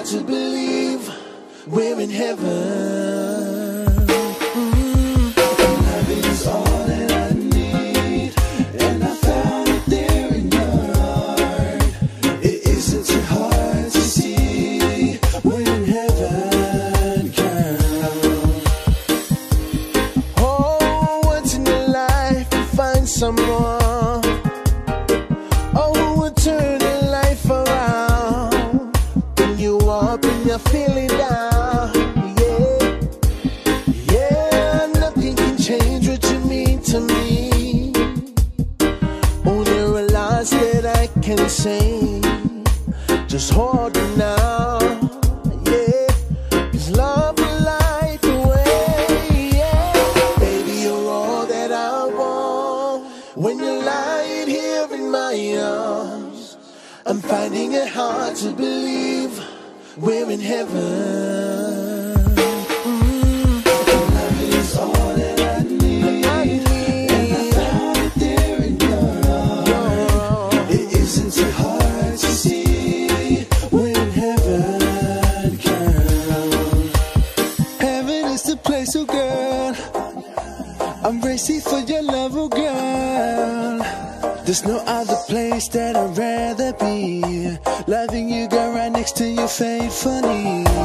to believe we're in heaven. Loving is all that I need, and I found it there in your heart. It isn't too hard to see we're in heaven, girl. Oh, once in your life you find someone, oh, who will turn your life around when you up and you're feeling down. Yeah, nothing can change what you mean to me. Only realize that I can say, just hold it now. Yeah, 'cause love will light the way. Yeah, baby, you're all that I want. When you're lying here in my arms, I'm finding it hard to believe we're in heaven. Loving is all that I need, and I found it there in your heart. It isn't too hard to see we're in heaven, girl. Heaven is the place, oh girl. I'm racing for your love, oh girl. There's no other place that I'd rather be. Loving you, girl, right next to you faithfully.